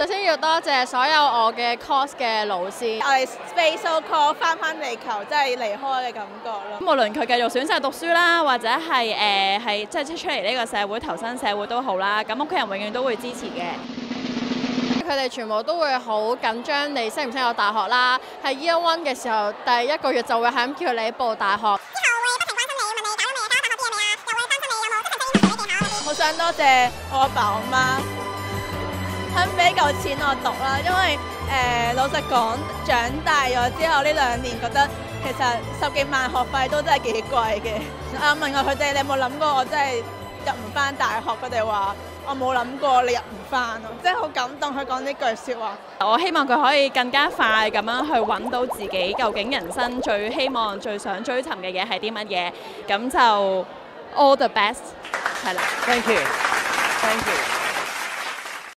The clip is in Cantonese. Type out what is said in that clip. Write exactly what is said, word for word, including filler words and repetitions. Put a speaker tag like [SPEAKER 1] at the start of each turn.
[SPEAKER 1] 先要多謝所有我嘅 course 嘅老師。
[SPEAKER 2] 我哋 space so call 翻返地球，真係離開嘅感覺咯。
[SPEAKER 3] 無論佢繼續選擇讀書啦，或者係誒係即係出嚟呢個社會投身社會都好啦，咁屋企人永遠都會支持嘅。
[SPEAKER 1] 佢哋全部都會好緊張你升唔升有大學啦。喺 Year One 嘅時候，第一個月就會係咁叫你報大學。
[SPEAKER 2] 好想多謝我阿爸我媽肯俾夠錢我讀啦，因為誒、呃、老實講，長大咗之後呢兩年覺得其實十幾萬學費都真係幾貴嘅。我問過佢哋，你有冇諗過我真係入唔翻大學？佢哋話我冇諗過你入唔翻咯，真係好感動佢講呢句説話。
[SPEAKER 3] 我希望佢可以更加快咁樣去揾到自己究竟人生最希望、最想追尋嘅嘢係啲乜嘢，咁就 all the best 係啦。
[SPEAKER 4] Thank you，Thank you。